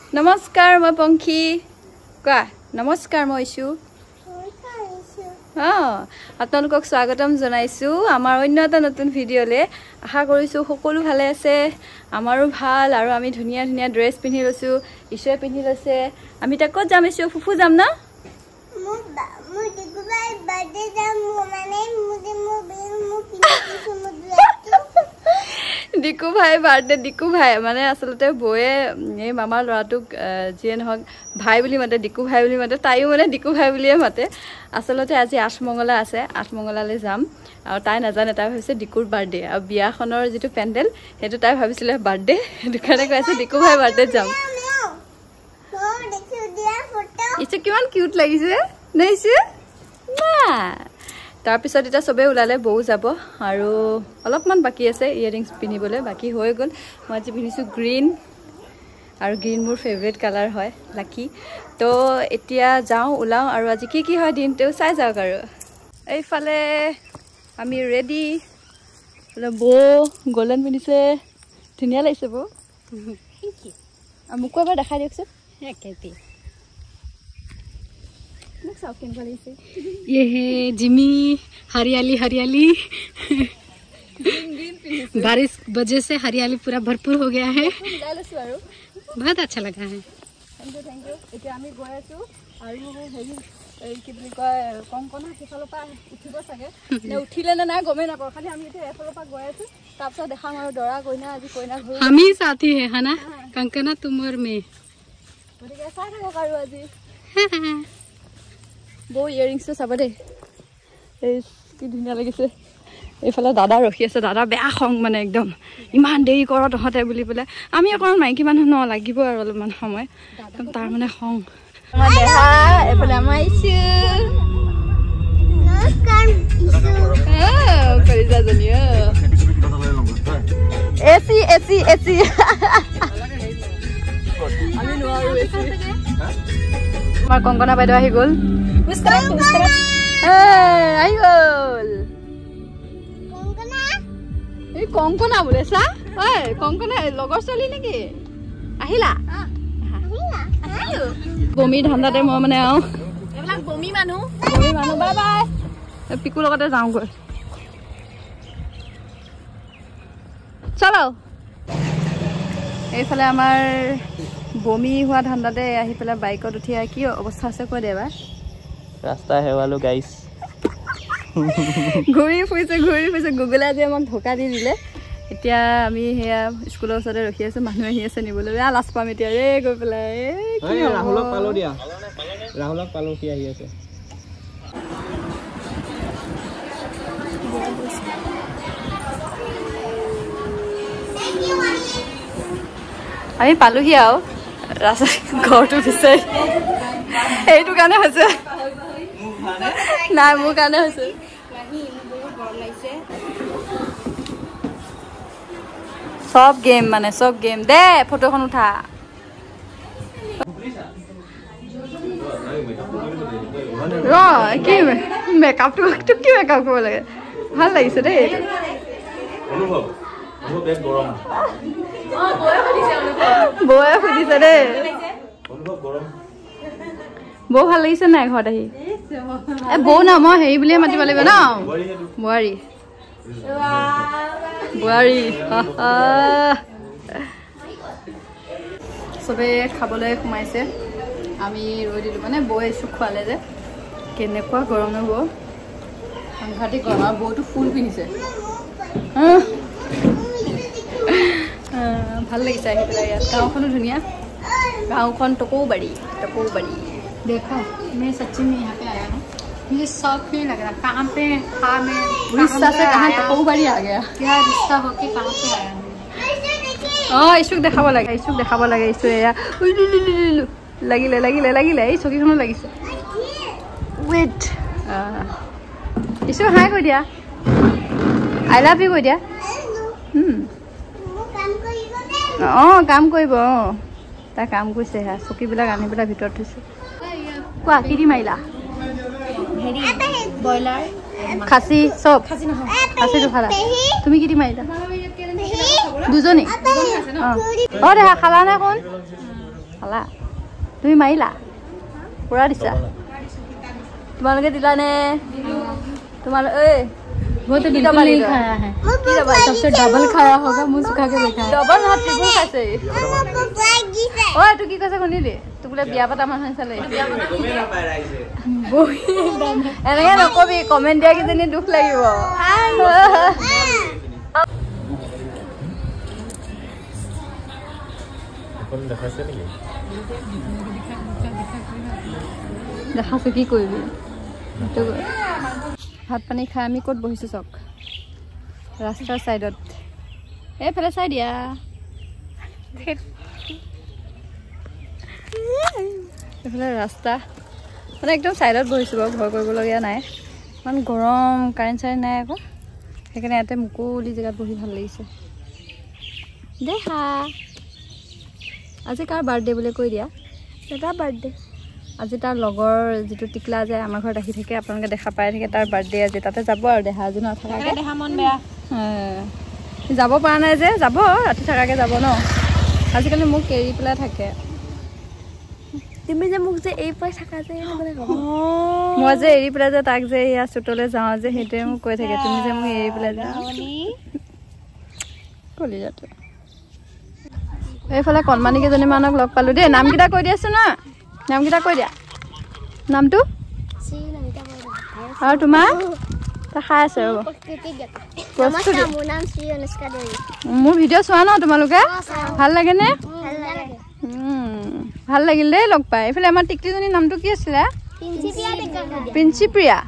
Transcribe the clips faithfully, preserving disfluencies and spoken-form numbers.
নমস্কাৰ মই পংখী কোৱা নমস্কাৰ মই ইছু অঁ আপোনালোকক স্বাগতম জনাইছো আমাৰ অন্য এটা নতুন ভিডিঅ'লে আশা কৰিছো সকলো ভালে আছে আমাৰো ভাল আৰু আমি ধুনীয়া ধুনীয়া ড্ৰেছ পিন্ধি লৈছো ইছুৱে পিন্ধি লৈছে আমি তা ক'ত যাম ইছু ফুফু যাম না মই মই ডিকু ভাই বাৰ্থডে যাম মানে মুদি মুদি মুদি ডিকু ভাই বাৰ্থডে ডিকু ভাই মানে আসলতে বয়ে এই মামাৰ ল'ৰাটোক যিয়ে নহক ভাই বুলি মাতে ডিকু ভাই বুলি মাতে তাইও মানে ডিকু ভাই বুলিয়ে মাতে আসলতে আজি আঠমঙ্গলা আছে আঠমঙ্গলালৈ যাম আৰু তাই নাজানে তাই ভাবিছে ডিকুৰ বাৰ্থডে আৰু বিয়াখনৰ যিটো পেণ্ডেল সেইটো তাই ভাবিছিলে বাৰ্থডে সেইটো কাৰণে কৈছে ডিকু ভাই বাৰ্থডে যাম ইছে কিমান কিউট লাগিছে নাইছে না তাৰ পিছত এটা সবে উলালে বউ যাব আৰু অলপমান বাকি আছে ইয়াৰিংছ পিনিবলৈ বাকি হৈ গল মই আজি পিনিছো গ্ৰীন আৰু গ্ৰীন মোৰ ফেভাৰিট কালাৰ হয় লাকি তো এতিয়া যাও উলাও আৰু আজি কি কি হয় দিনটো চাই যাওক আৰু এইফালে আমি ৰেডি বৌ গোল্ডেন পিনিছে ধুনীয়া লাগিছে বৌ থ্যাংক ইউ মোক এবাৰ দেখাই দিয়কচোন একেটি ये है जिमी हरियाली हरियाली बारिश वजह से हरियाली पूरा भरपूर हो गया है बहुत अच्छा लगा है थैंक यू थैंक यू এতিয়া আমি গৈ আছো আৰু হেৰি এই কি বুলি কয় কংকনা কিফালৰ পৰা উঠিব চাগে নে উঠিলে না নাই গমে নাপাও খালি আমি এতিয়া এফালৰ পৰা গৈ আছো তাৰপিছত দেখাম আৰু দৰা কইনা আজি কইনা ঘৰ हम ही साथी है है ना कंकना तुम और मैं গতিকে চাই থাকক আৰু আজি বৌ ইয়াৰিংছটো চাব দেই এই কি ধুনীয়া লাগিছে এইফালে দাদা ৰখি আছে দাদা বেয়া খং মানে একদম ইমান দেৰি কৰ তহঁতে বুলি পেলাই আমি অকণমান মাইকী মানুহ ন লাগিব আৰু অলপমান সময় তাৰ মানে খং আমাৰ দেহা এইফালে আমাৰ ইছু নমস্কাৰ ইছু কৰিছা জনী এচি এচি এচি আমি নোৱাৰো এচি আমাৰ কংকনা বাইদেউ আহি গ'ল আহি গ'ল এই কংকনা বোলে চা ঐ কংকনা লগৰ ছোৱালী নেকি আহিলা বমি ধান্দাতে মই মানে আও এইবিলাক বমি মানুহ বমি মানুহ বাই বাই পিকুৰ লগতে যাওঁগৈ চলো এইফালে আমাৰ বমি হোৱা ধান্দাতে আহি পেলাই বাইকত উঠি কি অৱস্থা আছে কৈ দে এবাৰ ৰাস্তা হেৱালো গাইছ ঘূৰি ফুৰিছে ঘূৰি ফুৰিছে গুগলে আজি আমাক ধোকা দি দিলে এতিয়া আমি সেয়া স্কুলৰ ওচৰতে ৰখি আছো মানুহ আহি আছে নিবলৈ বেয়া লাজ পাম এতিয়া ৰে গৈ পেলাই ৰাহুলক পালো দিয়া ৰাহুলক পালো কি আহি আছে আমি পালোহি আৰু ৰাস্তা ঘৰটো বিচাৰি এইটো কাৰণে হৈছে নাই মোৰ কাৰণে হৈছে সব গেম মানে সব গেম দে ফটোখন উঠা ৰ কি মেকআপটো কি মেকআপ কৰিব লাগে ভাল লাগিছে দেই বৌয়ে সুধিছে দেই বৌ ভাল লাগিছে নাই ঘৰত আহি এ বৌ না মই হেৰি বুলিয়ে মাতিব লাগিব ন বোৱাৰী বোৱাৰী চবে খাবলৈ সোমাইছে আমি ৰৈ দিলোঁ মানে বৌ এচু খোৱালে যে কেনেকুৱা গৰম ন বৌ সাংঘাতিক গৰম আৰু বৌটো ফুল পিন্ধিছে ভাল লাগিছে আহি পেলাই ইয়াত গাঁওখনো ধুনীয়া गाँव टकोबाड़ी टकोबाड़ी देखो मैं सच्ची में यहाँ पे आया हूँ मुझे शौक नहीं लग रहा कहाँ पे हाँ मैं उड़ीसा से कहाँ टकोबाड़ी आ गया क्या रिश्ता होके कहाँ पे आया हूँ অঁ ইছুক দেখাব লাগে ইছুক দেখাব লাগে ইছু এয়া লাগিলে লাগিলে লাগিলে এই চকীখনো লাগিছে ৱেইট ইছু হাই কৈ দিয়া আই লাভ ইউ কৈ দিয়া অঁ কাম কৰিব অঁ তাই কাম কৰিছে হা চকীবিলাক আনি পেলাই ভিতৰত থৈছে কোৱা কি দি মাৰিলা হেৰি ব্ৰইলাৰ খাচী চব খাচীটো খালা তুমি কি দি মাৰিলা দুজনী অঁ দেহা খালা নে কোন খালা তুমি মাৰিলা পুৰা দিছা তোমালোকে দিলানে তোমালোক ঐ वो तो बिल्कुल नहीं खाया है सबसे डबल खाया होगा मुंह सुखा के बैठा है ডবল নহয় ট্ৰিপল খাইছে Mama papa gisa. ঐ তুই কি কৈছে শুনিলি তোক বোলে বিয়া পতা মানুহ চালে এনেকে নকবি কমেণ্ট দিয়া কিজনী দুখ লাগিব দেখাছো কি কৰিবি ভাত পানী খাই আমি ক'ত বহিছোঁ চাওক ৰাস্তাৰ চাইডত এইফালে চাই দিয়া এইফালে ৰাস্তা মানে একদম চাইডত বহিছোঁ বাৰু ভয় কৰিবলগীয়া নাই ইমান গৰম কাৰেণ্ট চাৰেণ্ট নাই আকৌ সেইকাৰণে ইয়াতে মুকলি জেগাত বহি ভাল লাগিছে দেহা আজি কাৰ বাৰ্থডে বুলি কৈ দিয়া দাদা বাৰ্থডে আজি তাৰ লগৰ যিটো টিকলা যায় আমাৰ ঘৰত আহি থাকে আপোনালোকে দেখা পাই থাকে তাৰ বাৰ্থডে আজি তাতে যাব আৰু দেহা আজি নথকাকে দেহা মন বেয়া যাব পৰা নাই যে যাব ৰাতি থকাকে যাব ন আজিকালি মোক এৰি পেলাই থাকে তুমি যে মোক যে এই পাই থাকা যে মই যে এৰি পেলাই যে তাক যে ইয়াৰ চুটলৈ যাওঁ যে সেইটোৱে মোক কৈ থাকে তুমি যে মোক এৰি পেলাই যাওঁ কলি যাতে এইফালে কণমানি কেইজনীমানক লগ পালোঁ দেই নামকেইটা কৈ দিয়াচোন ন নামকেইটা কৈ দিয়া নামটো আৰু তোমাৰ খাই আছে ৰ'ব মোৰ ভিডিঅ' চোৱা ন তোমালোকে ভাল লাগেনে ভাল লাগিল দেই লগ পাই এইফালে আমাৰ টিকলিজনীৰ নামটো কি আছিলে প্ৰিন্সিপ্ৰিয়া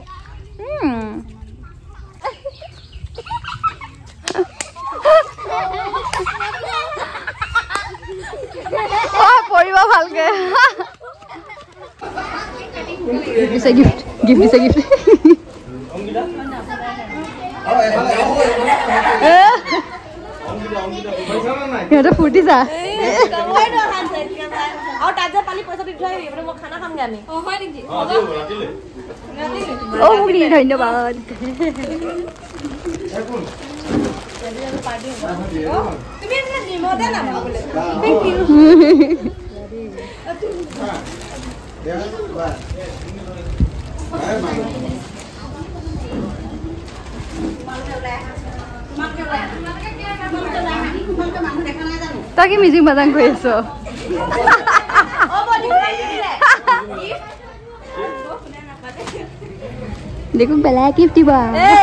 পৰিব ভালকে দিছে গিফ্ট গিফ্ট দিছে গিফ্ট সিহঁতে ফূৰ্তিছা অ মোক দি ধন্যবাদ তই কি মিউজিক বাজাং কৰি আছ দেখোন পেলাই গিফ্ট দিবা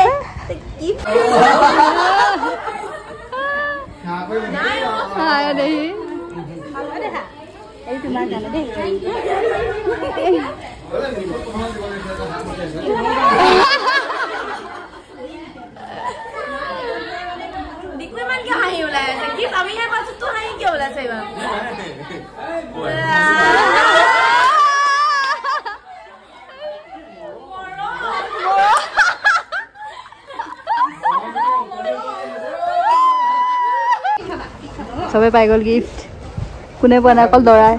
চবে পাই গ'ল গিফ্ট কোনে পোৱা নাই অকল দৰাই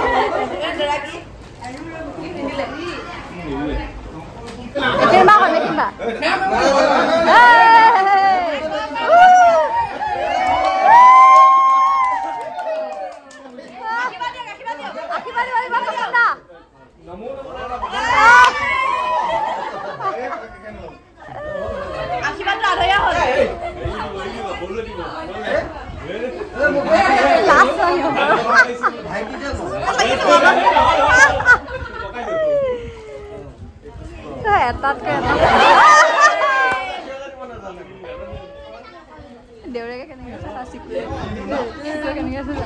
দেউৰেকে কেনেকৈ আছে কেনেকৈ আছে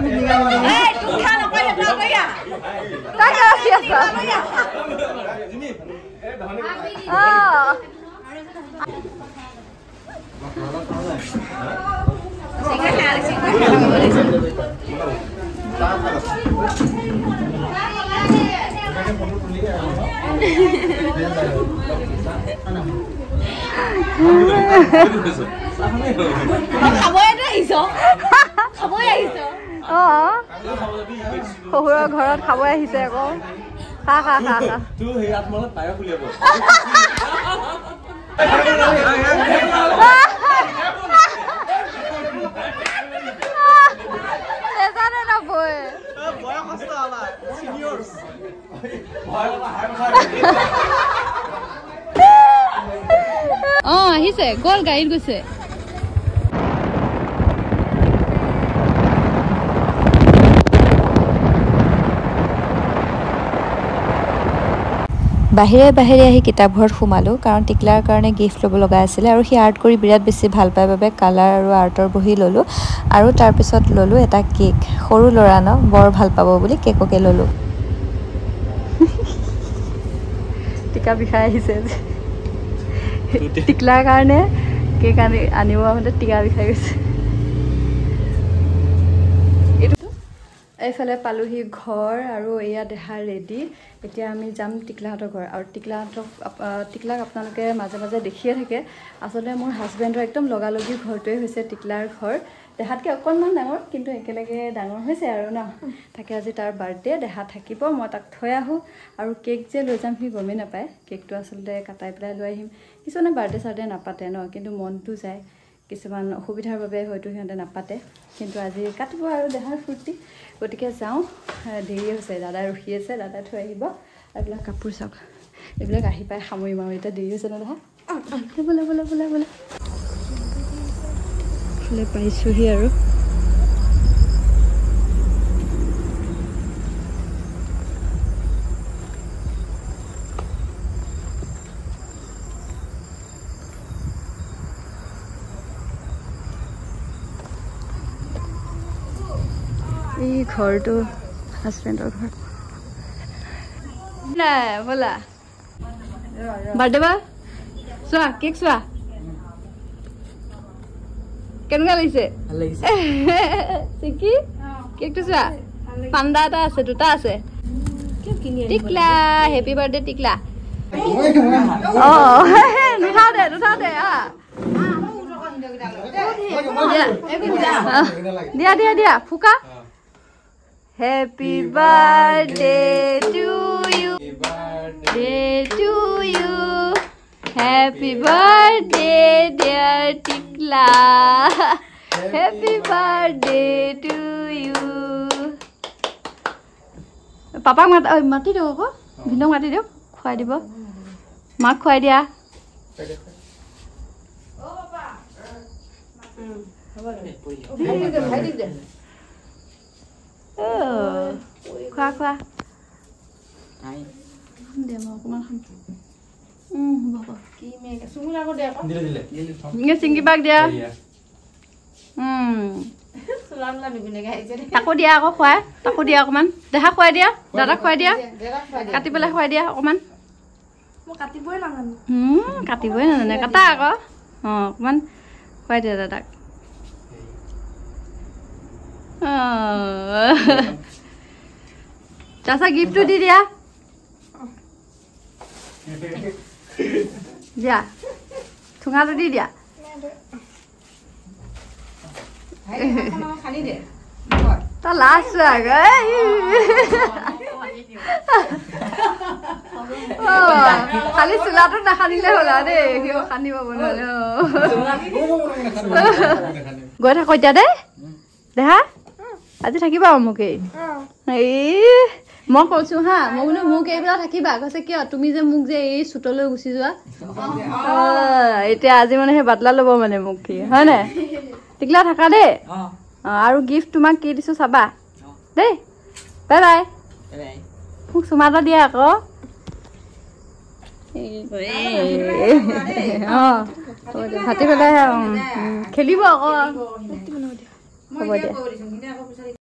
শহুৰৰ ঘৰত খাবই আহিছে আকৌ খা খা খা খা নেজানে নবৈ অ আহিছে গ'ল গাড়ীত গৈছে বাহিৰে বাহিৰে আহি কিতাপঘৰত সোমালোঁ কাৰণ টিকলাৰ কাৰণে গিফ্ট ল'ব লগা আছিলে আৰু সি আৰ্ট কৰি বিৰাট বেছি ভাল পায় বাবে কালাৰ আৰু আৰ্টৰ বহি ল'লোঁ আৰু তাৰপিছত ল'লোঁ এটা কেক সৰু ল'ৰা ন বৰ ভাল পাব বুলি কেককে ল'লোঁ টিকা বিষাই আহিছে টিকলাৰ কাৰণে কেক আনি আনিব আহোঁতে টিকা বিষাই গৈছে এইফালে পালোহি ঘৰ আৰু এয়া দেহা ৰেডি এতিয়া আমি যাম টিকলাহঁতৰ ঘৰ আৰু টিকলাহঁতক টিকলাক আপোনালোকে মাজে মাজে দেখিয়ে থাকে আচলতে মোৰ হাজবেণ্ডৰ একদম লগালগি ঘৰটোৱে হৈছে টিকলাৰ ঘৰ দেহাতকৈ অকণমান ডাঙৰ কিন্তু একেলগে ডাঙৰ হৈছে আৰু ন তাকে আজি তাৰ বাৰ্থডে দেহা থাকিব মই তাক থৈ আহোঁ আৰু কেক যে লৈ যাম সি গমেই নাপায় কেকটো আচলতে কাটাই পেলাই লৈ আহিম কিছুমানে বাৰ্থডে চাৰ্থডে নাপাতে ন কিন্তু মনটো যায় কিছুমান অসুবিধাৰ বাবে হয়তো সিহঁতে নাপাতে কিন্তু আজি কাটিব আৰু দেহাৰ ফূৰ্তি গতিকে যাওঁ দেৰি হৈছে দাদাই ৰখি আছে দাদাই থৈ আহিব এইবিলাক কাপোৰ চাওক এইবিলাক আহি পাই সামৰিম আৰু এতিয়া দেৰি হৈছে ন দেহা বোলে বোলে বোলে বোলে ফুলে পাইছোঁহি আৰু এই ঘৰটো হাজবেণ্ডৰ ঘৰ নাই ব'লা বাৰ্থডে বা চোৱা কেক চোৱা কেনেকুৱা লাগিছে চিকি কেকটো চোৱা পাণ্ডা এটা আছে দুটা আছে টিকলা হেপী বাৰ্থডে টিকলা অ নুঠাও দে নুঠাও দে দিয়া দিয়া দিয়া ফুকা Happy birthday to you. Day to you. Happy birthday, dear Tikla. Happy birthday to you. Papa mat oi mati diyo ko. Bindong mati diyo. Khwai dibo. Mak khwai dia. Oh papa. Hmm. Habar. Bhai de bhai de. খোৱা খোৱা দে মই অকণমান খাম হ'ব চিংকি বাক দিয়া তাকো দিয়া আকৌ খুৱাই তাকো দিয়া অকণমান দেহা খুৱাই দিয়া দাদাক খুৱাই দিয়া কাটি পেলাই খুৱাই দিয়া অকণমান কাটিবই নাজানে কাটা আকৌ অঁ অকণমান খুৱাই দিয়া দাদাক চাচা গিফ্টটো দি দিয়া দিয়া ঠুঙাটো দি দিয়া তই লাজ খালি চোলাটো নাখানিলে হ'ল আৰু দেই সিও খান্দি পাব নহ'লে গৈ থাক এতিয়া দেই দেহা আজি থাকিবা মোক এই মই কৈছো হা মই বোলো মোক এইবিলাক থাকিবা কৈছে কিয় তুমি যে মোক যে এই চুটলৈ গুচি যোৱা এতিয়া আজি মানে সেই বাটলা ল'ব মানে মোক কি হয় নাই টিকলা থাকা দেই আৰু গিফ্ট তোমাক কি দিছো চাবা দেই বাই বাই মোক চুমা এটা দিয়া আকৌ অঁ ভাতি পেলাই খেলিব আকৌ হ'ব দিয়া